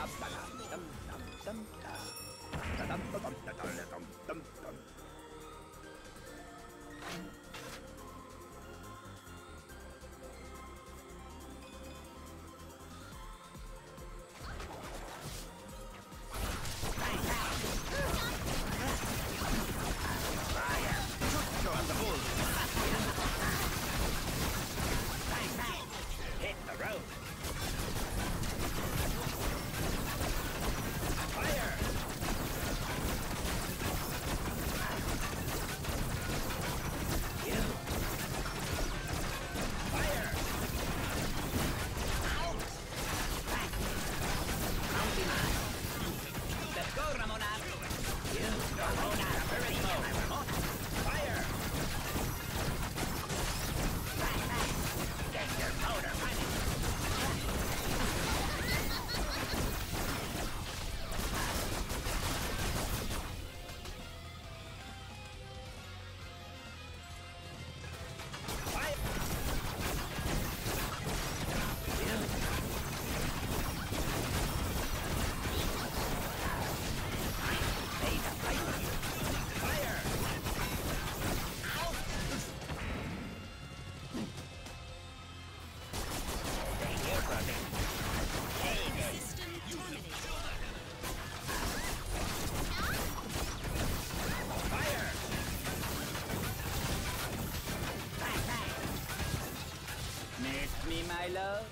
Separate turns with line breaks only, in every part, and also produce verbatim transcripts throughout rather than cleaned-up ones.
My love.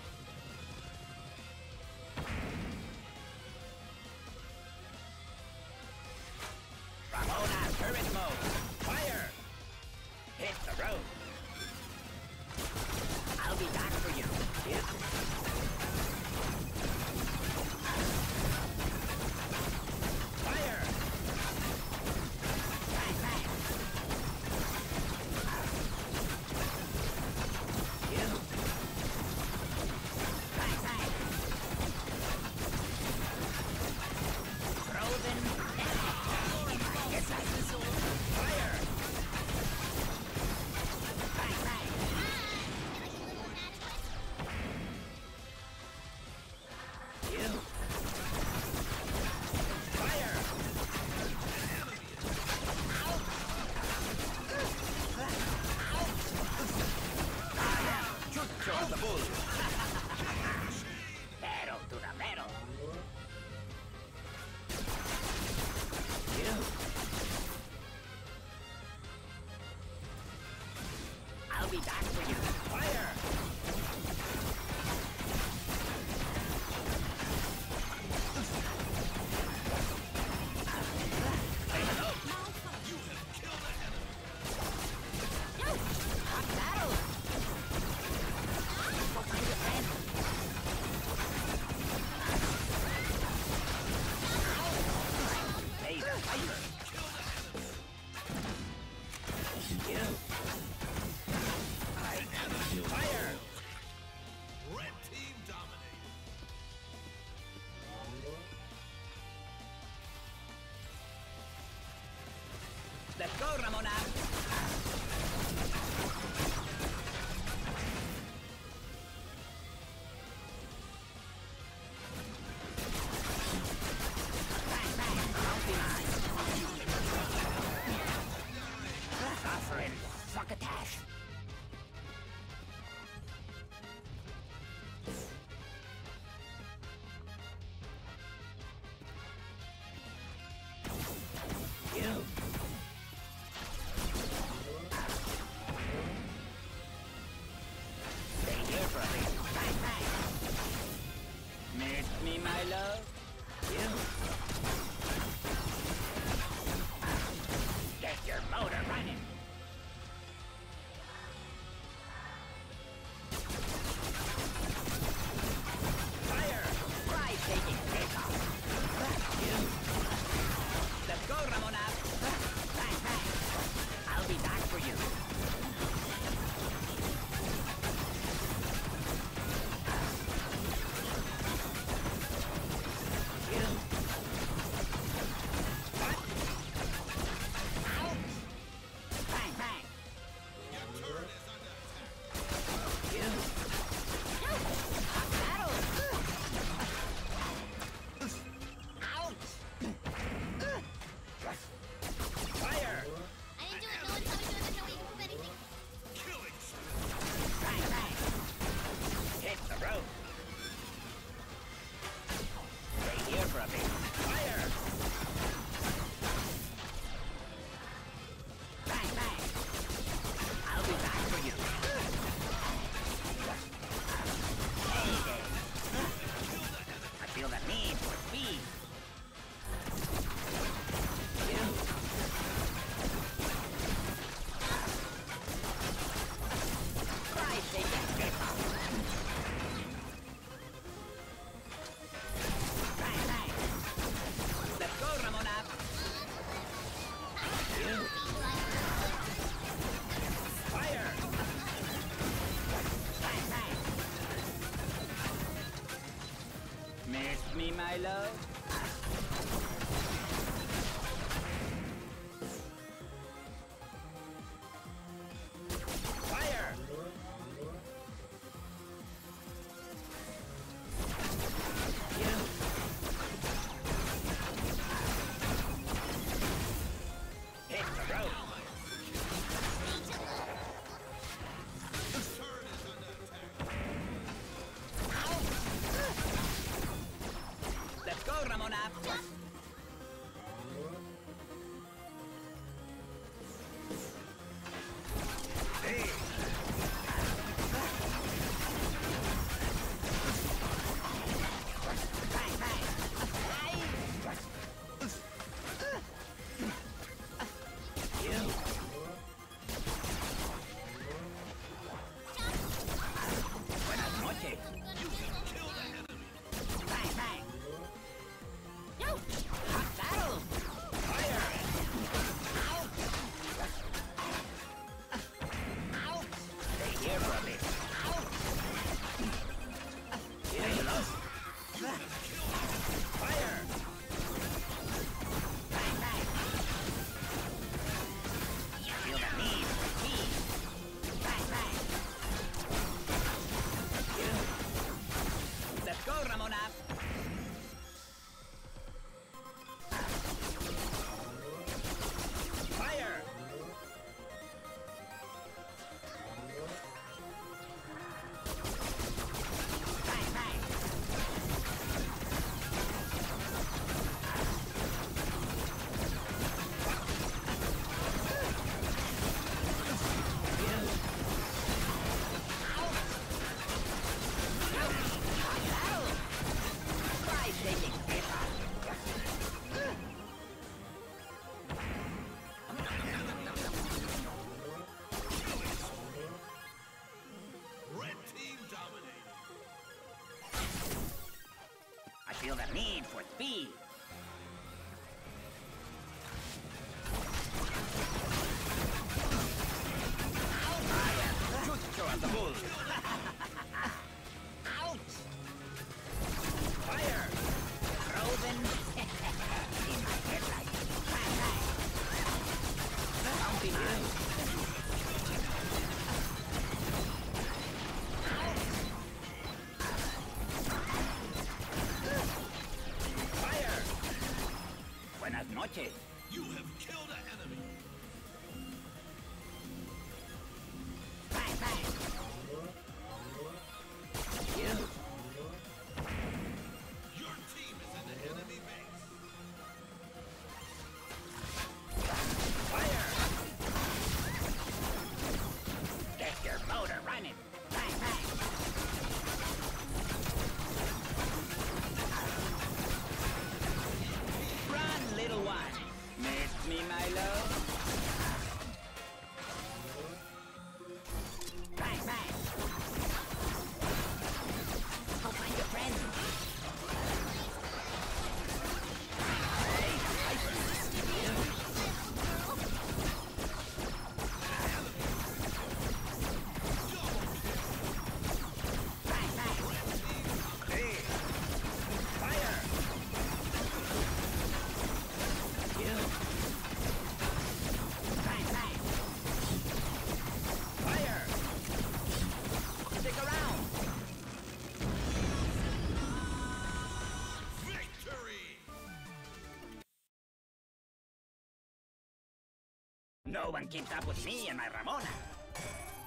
Ramona, turret mode. Fire! Hit the road. I'll be back for you. Yeah. Fire! Bang, bang. You. I'll be back for you. Fire!
You have killed an enemy.
Hot battle! Go find your friend. Hey, the fighter! You! Fire!
Red team dominated.
Let's go, Ramona! Bang, bang! Bounty mine! Suffering! Succotash! You! Stay here for a bit. Bang, bang! Miss me, my love? You! Get your motor running! Fire! Try taking takeoff! You! Let's go, Ramona! Bang, bang! I'll be back for you! You! Miss me, my love? Fire! You. Hit the road.
Turret is under attack.
Let's go, Ramona. Hey. Bang, bang. You. Buenas noches.
You have killed an enemy.
Bang, bang. Hot battle. Fire. Ouch. Ouch. Stay here for a bit. Ouch. Say hello. Fire. Bang, bang. Feel the need for speed. Bang, bang. You. Let's go, Ramona. Fire! Bang, bang! You. Ouch! Hot battle! Try taking paper!
Red team dominating.
I feel the need for speed. Fire! Jutsu of the bull! Ouch! Fire! Frozen in my headlight. Bang, bang! Bounty mine! Fire! Buenas noches.
You have killed an enemy.
Bang, bang! You.
Your team is in the enemy base.
Fire! Get your motor running. Bang, bang! Run, little one. Miss me, my love? Bang, bang! Go find your friend. Hey, Piper! You. Bang, bang! Hey! Fire! You. Bang, bang! Fire! Stick around!
Victory!
No one keeps up with me and my Ramona.